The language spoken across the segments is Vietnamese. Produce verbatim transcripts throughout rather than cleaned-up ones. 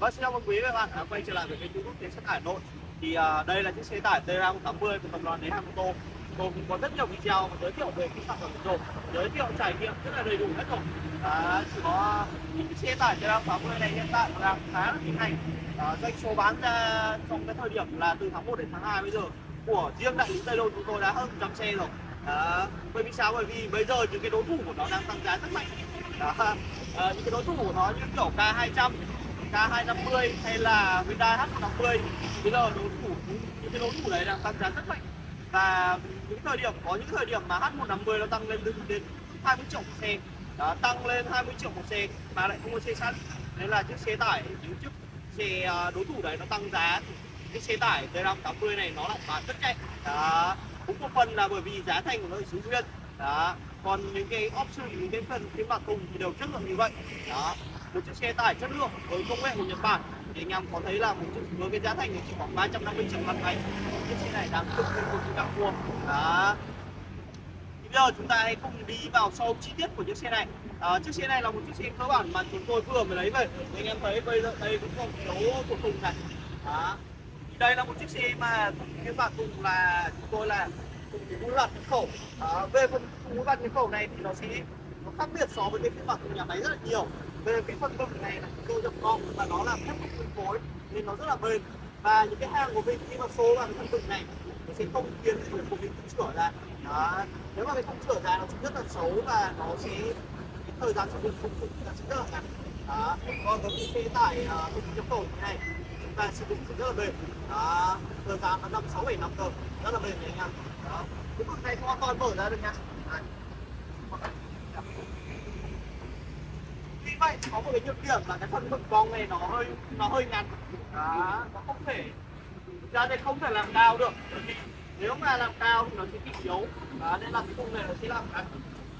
Vâng, xin chào mừng quý vị và các bạn đã quay trở lại với kênh YouTube Tiến Xe Tải Hà Nội. Thì uh, đây là chiếc xe tải T R một tám mươi của tập đoàn Đế Hàng Mô Tô. Tôi cũng có rất nhiều video và giới thiệu về cái sản phẩm của tôi, giới thiệu trải nghiệm rất là đầy đủ hết rồi. À, chỉ có những chiếc xe tải T R một tám mươi này hiện tại đang khá là thịnh hành. À, doanh số bán ra trong cái thời điểm là từ tháng một đến tháng hai bây giờ của riêng đại lý Tây Đô chúng tôi đã hơn một trăm xe rồi. À, bởi vì sao? Bởi vì bây giờ những cái đối thủ của nó đang tăng giá rất mạnh. Đó. À, những cái đối thủ của nó như kiểu K hai trăm, K hai năm mươi hay là Hyundai H một năm mươi, bây giờ đối thủ những cái đối thủ đấy đang tăng giá rất mạnh. Và những thời điểm có những thời điểm mà H một năm mươi nó tăng lên đến, đến hai mươi triệu một xe. Đó, tăng lên hai mươi triệu một xe mà lại không có xe sẵn, nên là chiếc xe tải những chiếc xe đối thủ đấy nó tăng giá thì cái xe tải T R một tám mươi này nó lại bán rất chạy. Đó, cũng một phần là bởi vì giá thành của nó ở xứ Nguyên. Đó, còn những cái option, những cái phần phiên bản thùng thì đều chất lượng như vậy. Đó, một chiếc xe tải chất lượng với công nghệ của Nhật Bản thì anh em có thấy là một chiếc với cái giá thành chỉ khoảng ba trăm năm mươi triệu một ngày, chiếc xe này đáng cực kỳ cực kỳ đáng mua. Đó, thì bây giờ chúng ta hãy cùng đi vào sâu chi tiết của chiếc xe này. À, chiếc xe này là một chiếc xe cơ bản mà chúng tôi vừa mới lấy về. Thì anh em thấy bây giờ đây cũng có dấu của thùng này. Đó, thì đây là một chiếc xe mà phiên bản thùng là chúng tôi là mũi bạt nhập khẩu. À, về phần mũi bạt nhập khẩu này thì nó sẽ nó khác biệt so với cái phiên bản thùng nhà máy rất là nhiều. Về cái phần bực này là chúng tôi nhập gom và nó làm thép phân phối nên nó rất là bền. Và những cái hàng của mình khi mà số vào cái phần bực này nó sẽ không khiến người của mình tự sửa ra. Đó, nếu mà mình không sửa ra nó sẽ rất là xấu và nó sẽ cái thời gian sử dụng không cũng là sẽ rất là ngắn. Đó, còn với cái xe tải thùng nhập khẩu như này chúng ta sử dụng rất là bền. Đó, thời gian nó năm sáu bảy năm cơ, rất là bền đấy anh em. Đó, cái bực này hoàn toàn mở ra được nha. Đấy. Vì vậy có một cái nhược điểm là cái phần mực bong này nó hơi nó hơi ngắn. Đó, nó không thể ra đây không thể làm cao được. Bởi vì nếu mà làm cao thì nó sẽ bị yếu. Đó, nên là cái khung này nó sẽ làm ngắn.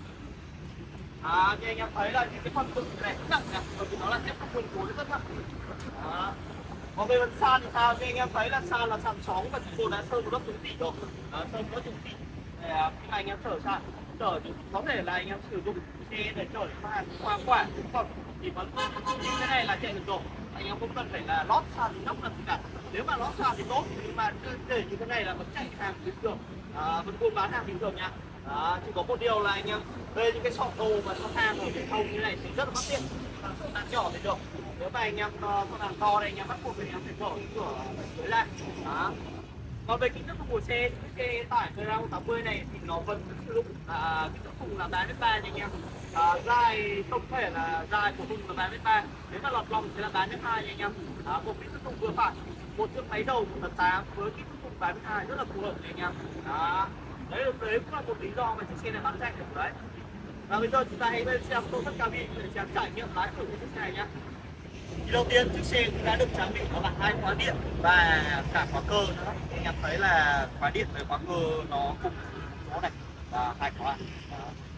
À, như anh em thấy là những cái phần mực này rất nặng này, bởi vì nó là thép không phân phối rất nặng. Đó. Còn về phần sàn thì sao? Như anh em thấy là sàn là sàn sóng và chúng tôi đã sơn một lớp chống tỉ rồi. Đó, sơn một lớp chống tỉ. Để khi mà anh em chở sàn, chở có thể là anh em sử dụng xe để chở hàng hoa quả thực phẩm thì vẫn như thế này là chạy được rồi. Anh em không cần phải là lót sàn nóc làm gì cả. Nếu mà lót sàn thì tốt, nhưng mà để như thế này là vẫn chạy hàng bình thường, à, vẫn buôn bán hàng bình thường nha. À, chỉ có một điều là anh em về những cái sọ đồ và sọ hàng ở bên hông như này thì rất là bất tiện. Sọ hàng nhỏ thì được, nếu mà anh em sọ hàng to đây anh em bắt buộc thì anh em phải mở cái cửa dưới lại. Đó. Còn về kích thước của xe, cái xe tải T R một tám mươi này thì nó vẫn sử dụng à, kích thước thùng là ba mét ba nha anh em. À, dài không thể là dài của thùng là ba mét ba, nếu mà lọt lòng sẽ là ba mét hai nha anh em. À, một kích thước thùng vừa phải, một chiếc máy dầu của tấn tám với kích thước thùng ba mét hai rất là phù hợp nha anh em. Đó, đấy, đấy cũng là một lý do mà chiếc xe này bán chạy được đấy. Và bây giờ chúng ta hãy lên xem tô tất cabin để xem trải nghiệm lái thử chiếc xe này nhá. Thì đầu tiên chiếc xe cũng đã được trang bị đó là hai khóa điện và cả khóa cơ nữa. Thì anh em thấy là khóa điện với khóa cơ nó cùng chỗ này và hai khóa. Đó.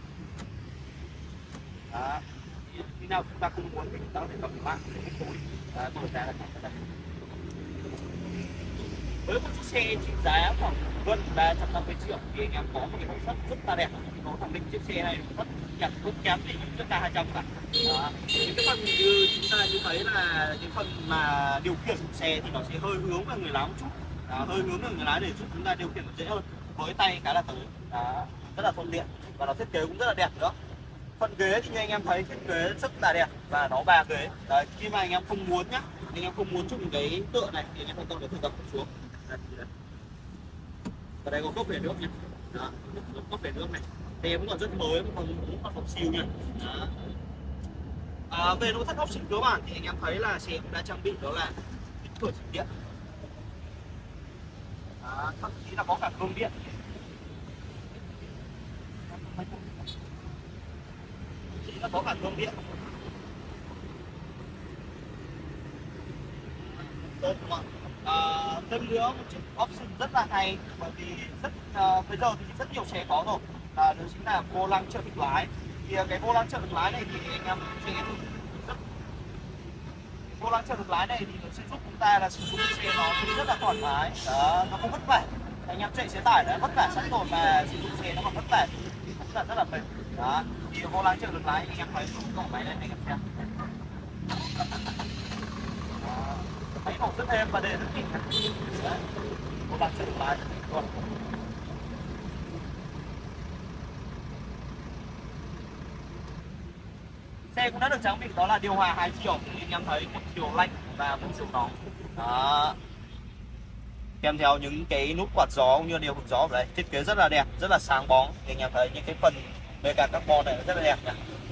Đó. Thì khi nào chúng ta không muốn thì chúng ta có thể cầm mạng để kết nối. Mở ra là cái này. Với một chiếc xe trị giá khoảng gần ba trăm năm mươi triệu thì anh em có một cái màu sắc rất là đẹp. Nó khẳng định chiếc xe này rất đẹp, không kém gì những chiếc K hai trăm cả. Đó. Những cái phần như chúng ta như thấy là những phần mà điều khiển của xe thì nó sẽ hơi hướng về người lái một chút. Đó, hơi hướng về người lái để giúp chúng ta điều khiển dễ hơn. Với tay cái là tới. Đó, rất là thuận tiện và nó thiết kế cũng rất là đẹp nữa. Phần ghế thì như anh em thấy thiết kế rất là đẹp và nó ba ghế. Đấy, khi mà anh em không muốn nhá, anh em không muốn dùng cái tựa này thì anh em hoàn toàn có thể gập xuống. Đây, đây. Ở đây có cốc để nước nhé. Đó, cốc để nước này. Thì em cũng còn rất mới, còn cũng còn phòng siêu nha. Đó. À, về nội thất option cơ bản thì anh em thấy là xe cũng đã trang bị đó là cửa chỉnh điện. Đó, thậm chí là có cả chrome điện. Chỉ là có cả chrome điện. Tốt đúng không ạ? À, thêm nữa một chiếc option rất là hay bởi vì rất uh, bây giờ thì rất nhiều xe có rồi, là đó chính là vô lăng trợ lực lái. Thì uh, cái vô lăng trợ lực lái này thì anh em sẽ rất vô lăng trợ lực lái này thì nó sẽ giúp chúng ta là sử dụng xe nó sẽ rất là thoải mái. Đó, nó không vất vả. Anh em chạy xe tải đã vất vả sẵn rồi mà sử dụng xe nó còn vất vả thì cũng là rất là mệt. Đó, thì vô lăng trợ lực lái anh em thấy dùng cổng máy này anh em xem. Đó. màu rất êm và đề rất nhỉnh. Đấy. Một lần chân lái luôn. Xe cũng đã được trang bị đó là điều hòa hai chiều, như anh em thấy, một chiều lạnh và một chiều nóng. Đó. Kèm theo những cái nút quạt gió cũng như điều hòa gió ở đây, thiết kế rất là đẹp, rất là sáng bóng. Thì anh em thấy những cái phần bề cả carbon này rất là đẹp nhỉ.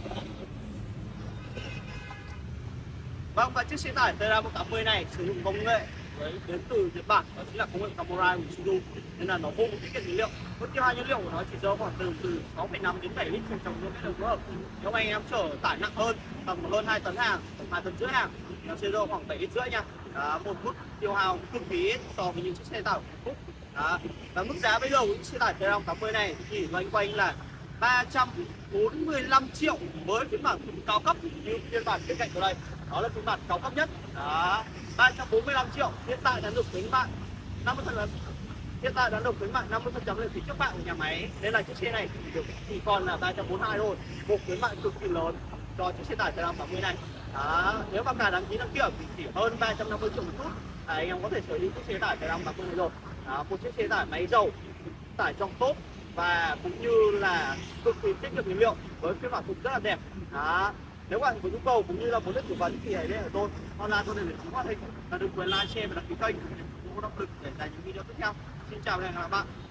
Vâng, và chiếc xe tải Terra một tám mươi này sử dụng công nghệ với đến từ Nhật Bản, đó chính là công nghệ Camorai của Isuzu, nên là nó vô cùng tiết kiệm nhiên liệu. Mức tiêu hao nhiên liệu của nó chỉ rơi khoảng từ từ sáu phẩy năm đến bảy lít trên trong mỗi mét đường hỗn hợp. Nếu anh em chở tải nặng hơn, tầm hơn hai tấn hàng, hai tấn rưỡi hàng, nó sẽ rơi khoảng bảy lít rưỡi nha. Đó, một mức tiêu hao cực kỳ ít so với những chiếc xe tải của Hàn Quốc. Đó. Và mức giá bây giờ của những xe tải Terra một tám mươi này thì loanh quanh là ba trăm bốn mươi lăm triệu với phiên bản cao cấp như phiên bản bên cạnh của đây. Đó là phiên bản cao cấp nhất. Đó, ba trăm bốn mươi lăm triệu. Hiện tại đã được khuyến mại năm mươi phần trăm, hiện tại đã được khuyến mại năm mươi phần trăm lên phí trước bạ của nhà máy, nên là chiếc xe này chỉ được chỉ còn là ba trăm bốn mươi hai thôi. Một khuyến mại cực kỳ lớn cho chiếc xe tải Terra một tám mươi này. Đó, nếu mà cả đăng ký đăng kiểm thì chỉ hơn ba trăm năm mươi triệu một chút. Đấy, anh em có thể sở hữu chiếc xe tải Terra một tám mươi này rồi. Đó, một chiếc xe tải máy dầu, tải trọng tốt và cũng như là cực kỳ tiết kiệm nhiên liệu với phiên bản thùng rất là đẹp. Đó. Nếu bạn có nhu cầu cũng như là muốn được tư vấn thì hãy liên hệ tôi online tôi để được chính hoạt hình và đừng quên like, share và đăng ký kênh để ủng hộ động lực để ra những video tiếp theo. Xin chào và hẹn gặp lại các bạn.